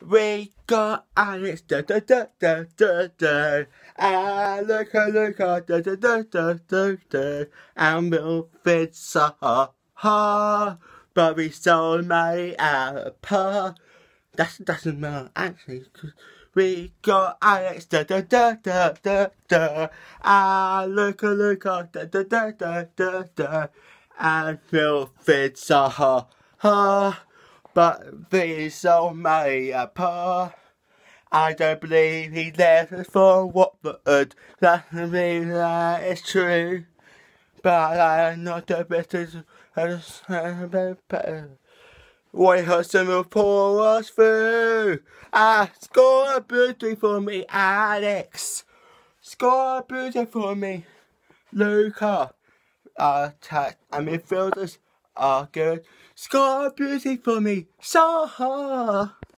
We got Alex, da da da da da da, and Luka Luka, da da da da da da, and wilfird, zaha, but we sold my apple. That doesn't matter actually, 'cause we got Alex, da da da da da da, and Luka Luka, da da da da da da, and wilfird, zaha. But they sold me apart. I don't believe he left us for Watford. Doesn't mean that it's true. But I'm not the best. White Hudson will pull us through. Score a beauty for me, Alex. Score a beauty for me, Luka. Attack and midfielders are good. Score a beauty for me, zaha.